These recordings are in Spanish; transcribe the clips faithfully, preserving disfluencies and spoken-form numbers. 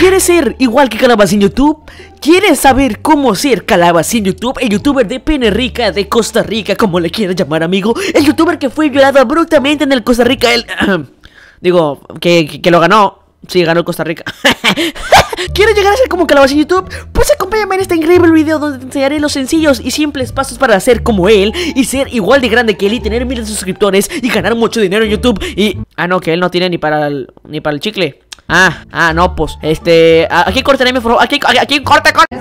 ¿Quieres ser igual que Calabacín YouTube? ¿Quieres saber cómo ser Calabacín YouTube? El youtuber de Penerica, de Costa Rica, como le quieras llamar, amigo. El youtuber que fue violado abruptamente en el Costa Rica. El... Digo, que, que, que lo ganó. Sí, ganó Costa Rica. ¿Quieres llegar a ser como Calabacín YouTube? Pues acompáñame en este increíble video donde te enseñaré los sencillos y simples pasos para ser como él y ser igual de grande que él y tener miles de suscriptores y ganar mucho dinero en YouTube. Y... Ah, no, que él no tiene ni para el, ni para el chicle. Ah, ah, no, pues, este... Aquí cortaré, por favor. Aquí, aquí, aquí, corta, corta.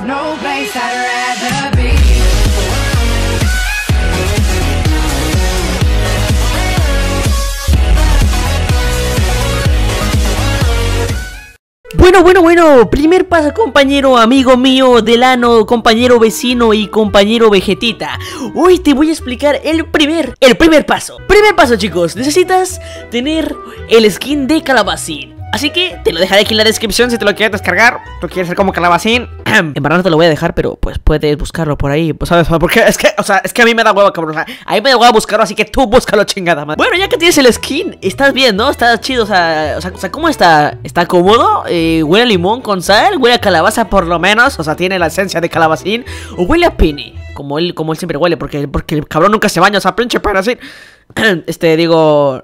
Bueno, bueno, bueno, primer paso, compañero, amigo mío, Delano, compañero vecino y compañero Vegetita. Hoy te voy a explicar el primer, el primer paso. Primer paso, chicos, necesitas tener el skin de Calabacín. Así que te lo dejaré aquí en la descripción si te lo quieres descargar. Tú quieres ser como Calabacín. En verdad no te lo voy a dejar, pero pues puedes buscarlo por ahí, pues, ¿sabes? Porque es que, o sea, es que a mí me da huevo, cabrón. O sea, a mí me da huevo buscarlo, así que tú búscalo, chingada madre. Bueno, ya que tienes el skin, estás bien, ¿no? Está chido, o sea, o sea, o sea ¿cómo está? ¿Está cómodo? Eh, ¿Huele a limón con sal? ¿Huele a calabaza por lo menos? O sea, tiene la esencia de Calabacín. ¿O huele a pene? Como él, como él siempre huele, porque, porque el cabrón nunca se baña, o sea, pinche pena así. Este, digo,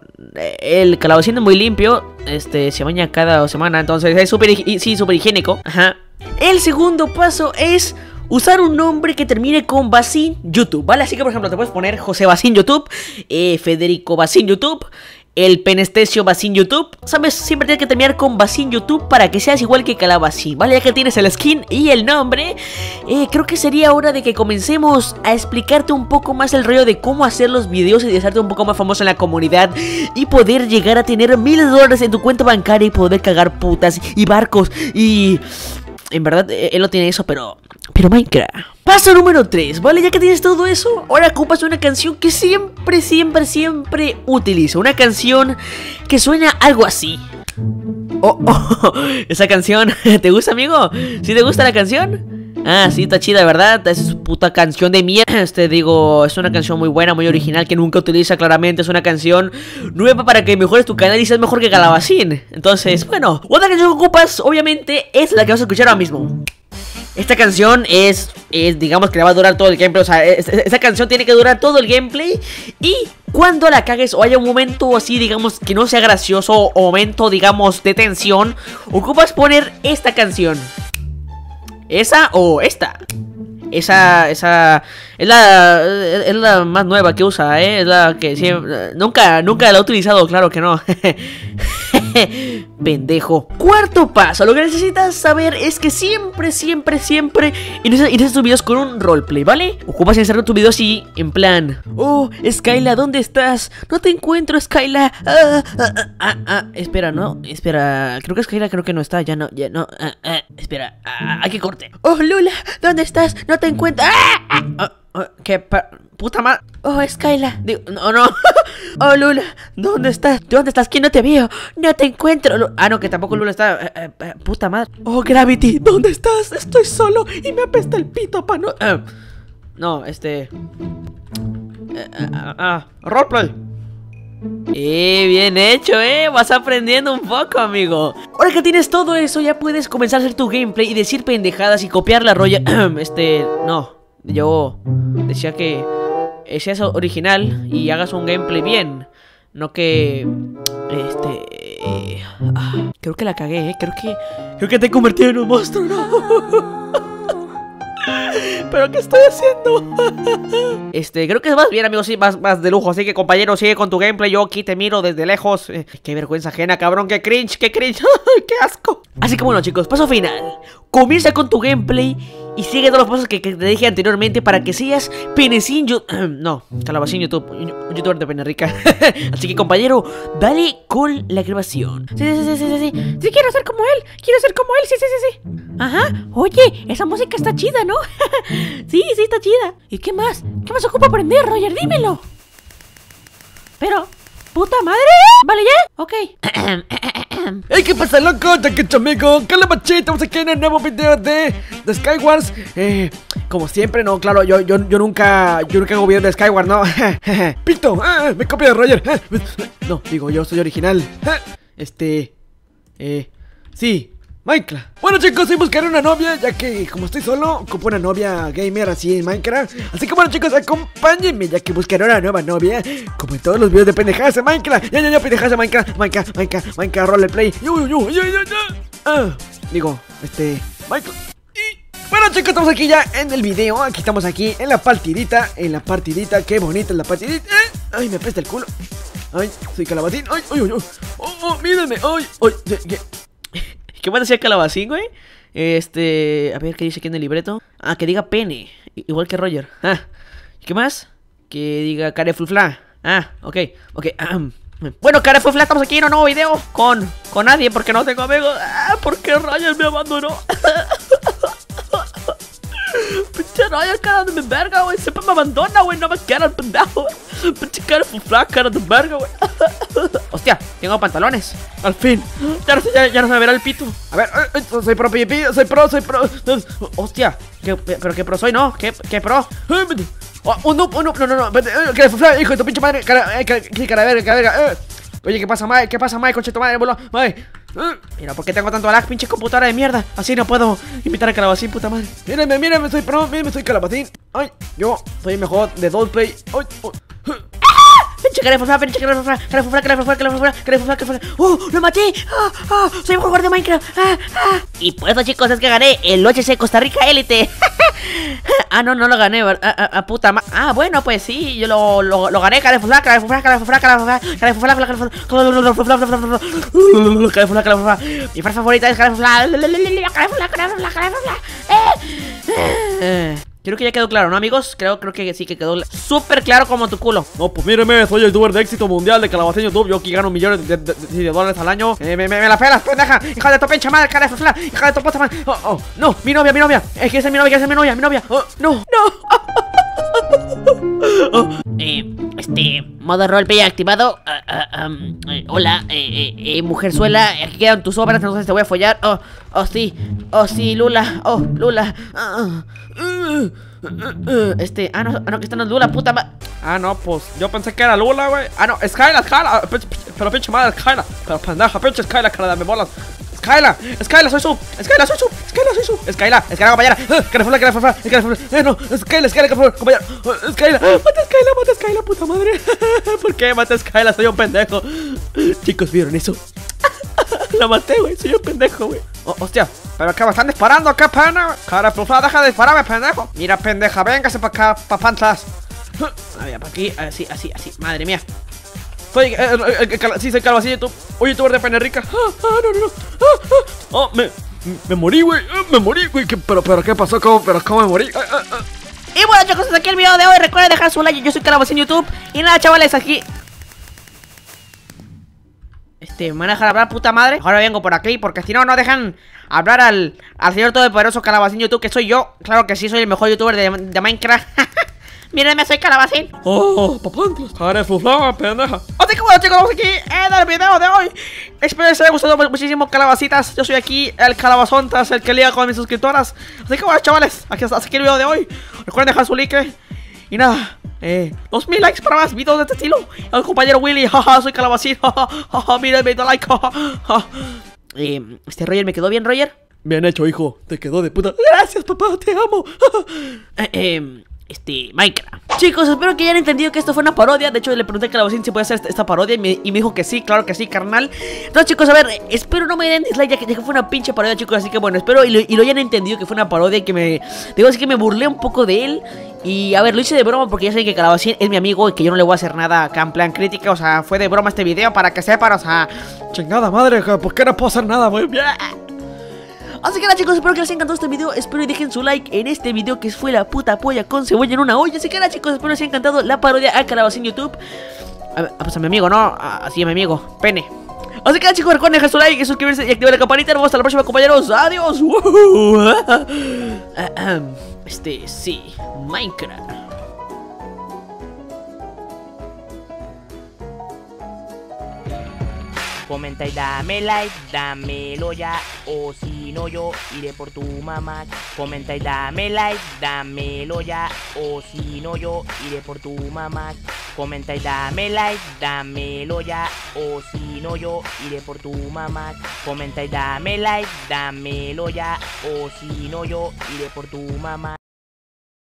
el Calabacín es muy limpio. Este, se baña cada semana, entonces es súper, sí, súper higiénico. Ajá. El segundo paso es usar un nombre que termine con Bacín YouTube, ¿vale? Así que, por ejemplo, te puedes poner José Bacín YouTube, eh, Federico Bacín YouTube, el Penestesio Bacín YouTube, ¿sabes? Siempre tienes que terminar con Bacín YouTube para que seas igual que Calabacín, ¿vale? Ya que tienes el skin y el nombre, eh, creo que sería hora de que comencemos a explicarte un poco más el rollo de cómo hacer los videos y de hacerte un poco más famoso en la comunidad y poder llegar a tener miles de dólares en tu cuenta bancaria y poder cagar putas y barcos y... En verdad, él no tiene eso, pero... Pero Minecraft. Paso número tres, ¿vale? Ya que tienes todo eso, ahora ocupas una canción que siempre, siempre, siempre utilizo. Una canción que suena algo así. Oh, oh, esa canción, ¿te gusta, amigo? ¿Sí te gusta la canción? Ah, sí, está chida, ¿verdad? Esa es puta canción de mierda. Este, digo, es una canción muy buena, muy original, que nunca utiliza claramente. Es una canción nueva para que mejores tu canal y seas mejor que Calabacín. Entonces, bueno, otra canción que ocupas, obviamente, es la que vas a escuchar ahora mismo. Esta canción es, es, digamos que le va a durar todo el gameplay. O sea, es, es, esa canción tiene que durar todo el gameplay. Y cuando la cagues o haya un momento así, digamos, que no sea gracioso, o momento, digamos, de tensión, ocupas poner esta canción. ¿Esa o esta? Esa, esa es la, es la más nueva que usa, ¿eh? Es la que siempre, nunca, nunca la he utilizado, claro que no. Pendejo. Cuarto paso, lo que necesitas saber es que siempre, siempre, siempre inicias tus videos con un roleplay, ¿vale? Ocupas iniciar tu video así, en plan: oh, Skyla, ¿dónde estás? No te encuentro, Skyla. Ah, ah, ah, ah, ah. Espera, no, espera. Creo que Skyla creo que no está, ya no, ya no. Ah, ah. Espera, ah, aquí corte. Oh, Lula, ¿dónde estás? No te encuentro. ¡Ah! Ah, ah, ah, ¿Qué pa puta madre? Oh, Skyla. Digo, no, no. Oh, Lula, ¿dónde estás? ¿Dónde estás? ¿Quién no te veo? No te encuentro. Ah, no, que tampoco Lula está. Eh, eh, eh, puta madre. Oh, Gravity, ¿dónde estás? Estoy solo y me apesta el pito, pa' no. Eh, no, este. Eh, eh, ah, ah, roleplay. Eh, bien hecho, eh, vas aprendiendo un poco, amigo. Ahora que tienes todo eso, ya puedes comenzar a hacer tu gameplay y decir pendejadas y copiar la rolla. Este, no, yo decía que seas original y hagas un gameplay bien. No que, este, eh, ah, creo que la cagué, eh, creo que, creo que te he convertido en un monstruo, ¿no? ¿Pero qué estoy haciendo? Este, creo que vas bien, amigo, sí, vas, vas de lujo. Así que, compañero, sigue con tu gameplay. Yo aquí te miro desde lejos. eh, Qué vergüenza ajena, cabrón, qué cringe, qué cringe. Qué asco. Así que bueno, chicos, paso final. Comienza con tu gameplay y sigue todos los pasos que, que te dije anteriormente para que seas Penecín YouTube. No, Calabacín YouTube, un youtuber de Penerica. Así que, compañero, dale con la grabación. Sí, sí, sí, sí, sí, sí. Sí, quiero ser como él, quiero ser como él, sí, sí, sí, sí. Ajá, oye, esa música está chida, ¿no? Sí, sí, está chida. ¿Y qué más? ¿Qué más ocupa aprender, Roger? Dímelo. Pero, puta madre. ¿Vale ya? Ok. ¡Hey! ¿Qué pasa, loco? Ya que amigo, Calabachito, estamos aquí en el nuevo video de, de Skywars. Eh, como siempre, no, claro, yo, yo, yo nunca, yo nunca hago videos de Skywars, ¿no? Pito, ah, me copia de Roger. No, digo, yo soy original. Este, eh, sí, Minecraft. Bueno. Bueno chicos, sí buscaré una novia, ya que como estoy solo, ocupo una novia gamer así en Minecraft. Así que bueno chicos, acompáñenme, ya que buscaré una nueva novia, como en todos los videos de pendejadas de Minecraft. Ya, ya, ya, pendejadas de Minecraft, Minecraft, Minecraft, Minecraft, roleplay. Yo, yo, yo, yo, yo. Ah, digo, este, Minecraft. Bueno chicos, estamos aquí ya en el video. Aquí estamos aquí en la partidita. En la partidita, qué bonita es la partidita. Ay, me apesta el culo. Ay, soy calabacín. Ay, ay, ay, ay. Oh, oh, mírenme. Ay, ay, ¿qué, ¿Qué más decía calabacín, güey? Este, a ver, ¿qué dice aquí en el libreto? Ah, que diga pene, igual que Roger. Ah, ¿qué más? Que diga carefulfla. Ah, ok, ok. Bueno, carefulfla, estamos aquí en un nuevo video con, con nadie porque no tengo amigos. Ah, porque Roger me abandonó. Pinche Roger, cara de mi verga, güey. Siempre me abandona, güey. No me quiere el pendejo. Pinche carefulfla, cara de verga, güey. Hostia, tengo pantalones. Al fin. Ya no, ya, ya no se me verá el pito. A ver, eh, eh, soy pro, pipi, soy pro, soy pro. Hostia, ¿qué, pero qué pro soy, ¿no? ¿Qué, qué pro? Oh, oh, no, oh, no, no, no, no. Carefulfla, hijo de tu pinche madre. Cara, eh, cara, cara de verga, cara de verga. Eh. Oye, ¿qué pasa, Mae? ¿Qué pasa, Mae? Concha tu madre, boludo. Mae. Mira, ¿por qué tengo tanto lag, pinche computadora de mierda? Así no puedo invitar a Calabacín, puta madre. Mírenme, mírenme, soy pro, mírenme, soy Calabacín. Ay, yo soy el mejor de Dollplay. Ay, oh. Pinche carefulfla, pinche carefulfla, carefulfla, carefulfla, carefulfla, carefulfla, carefulfla. ¡Oh, lo maté! ¡Ah, ah! ¡Soy un jugador de Minecraft! ¡Ah, ah! Y por eso, chicos, es que gané el H C Costa Rica Élite. Ah, no, no lo gané, ¿verdad? Ah, ah, puta madre. Ah, bueno, pues sí, yo lo, lo, lo gané. Carefulfla, carefulfla, carefulfla, carefulfla, carefulfla, carefulla, carefulla, carefulla. Mi frase favorita es carefulla, carefulla, carefulla, carefulla. Eh. Creo que ya quedó claro, ¿no, amigos? Creo, creo que sí que quedó súper claro como tu culo. No, pues míreme, soy el youtuber de éxito mundial de Calabacín YouTube. Yo aquí gano millones de, de, de, de dólares al año. Eh, me, me, me la pelas, pendeja. Hija de tu pinche madre, cara de fla. Hija de tu puta madre. Oh, oh, no, mi novia, mi novia. Es que esa es mi novia, que esa es mi novia, mi novia. Oh, no, no. Oh. Eh, este, modo roleplay activado. uh, uh, um, eh, Hola, eh, eh, eh, mujerzuela. Aquí quedan tus obras, entonces te voy a follar. Oh, oh sí, oh sí, Lula. Oh, Lula. uh, uh, uh, uh, Este, ah no, no, que esta no es Lula, puta madre. Ah, no, pues yo pensé que era Lula, güey. Ah, no, Skyla, Skyla. Pero pinche madre, Skyla. Pero pendeja, pinche Skyla, cara de me bolas. Skyla, Skyla, soy su, Skyla, soy su, Skyla, soy su, Skyla, Skyla, compañera, carefulla, carefulla, carefulla, eh, no, Skyla, Skyla, carefulla, compañera, Skyla, mata a Skyla, mata a Skyla, puta madre. ¿Por qué mata a Skyla? Soy un pendejo. Chicos, ¿vieron eso? La maté, güey, soy un pendejo, güey. Oh, hostia, pero que me están disparando, qué pena. Carefulla, deja de dispararme, pendejo. Mira, pendeja, véngase para acá, pa' pantas. A ver, para aquí, así, así, así, madre mía. Soy, eh, eh, eh, sí, soy Calabacín YouTube. Oye, youtuber de Pene Rica. Ah, ah, no, no, no. Ah, ah. Oh, me, me morí, güey. Me morí, güey. Pero, pero, ¿qué pasó? ¿Cómo, pero, ¿cómo me morí? Ah, ah, ah. Y bueno, chicos, hasta aquí el video de hoy. Recuerden dejar su like. Yo soy Calabacín YouTube. Y nada, chavales, aquí. Este, me van a dejar hablar, puta madre. Ahora vengo por aquí, porque si no, no dejan hablar al, al señor todopoderoso Calabacín YouTube, que soy yo. Claro que sí, soy el mejor youtuber de, de Minecraft. Mírenme, soy Calabacín. Oh, papantlas, carefulá, pendeja. Así que bueno, chicos, vamos aquí en el video de hoy. Espero que les haya gustado muchísimo, calabacitas. Yo soy aquí el calabazontas, el que liga con mis suscriptoras. Así que bueno, chavales, aquí hasta aquí el video de hoy. Recuerden dejar su like. Y nada, eh, dos mil likes para más videos de este estilo. El compañero Willy, jaja, soy Calabacín. Jaja, mírenme, da like. Jaja. Eh, este Roger, ¿me quedó bien, Roger? Bien hecho, hijo, te quedó de puta. Gracias, papá, te amo. eh, eh Este, Minecraft. Chicos, espero que hayan entendido que esto fue una parodia. De hecho, le pregunté a Calabacín si puede hacer esta, esta parodia y me, y me dijo que sí, claro que sí, carnal. Entonces, chicos, a ver, espero no me den dislike ya que, ya que fue una pinche parodia, chicos. Así que bueno, espero y lo, y lo hayan entendido que fue una parodia y que me... Digo, así que me burlé un poco de él. Y a ver, lo hice de broma porque ya saben que Calabacín es mi amigo y que yo no le voy a hacer nada acá en plan crítica. O sea, fue de broma este video para que sepan, o sea... Chingada madre, ¿por qué no puedo hacer nada? Muy bien. Así que nada, chicos, espero que les haya encantado este video. Espero y dejen su like en este video que fue la puta polla con cebolla en una olla. Así que nada, chicos, espero les haya encantado la parodia a Calabacín YouTube. A ver, pues a mi amigo, ¿no? Así a mi amigo, Pene. Así que nada, chicos, recuerden dejar su like, suscribirse y activar la campanita. Nos vemos hasta la próxima, compañeros. Adiós. Este, sí, Minecraft. Comenta y dame like, dámelo ya, o si si no yo iré por tu mamá. Comenta y dame like, dámelo ya, o si no yo iré por tu mamá. Comenta y dame like, dámelo ya, o si no yo iré por tu mamá. Comenta y dame like, dámelo ya, o si no yo iré por tu mamá.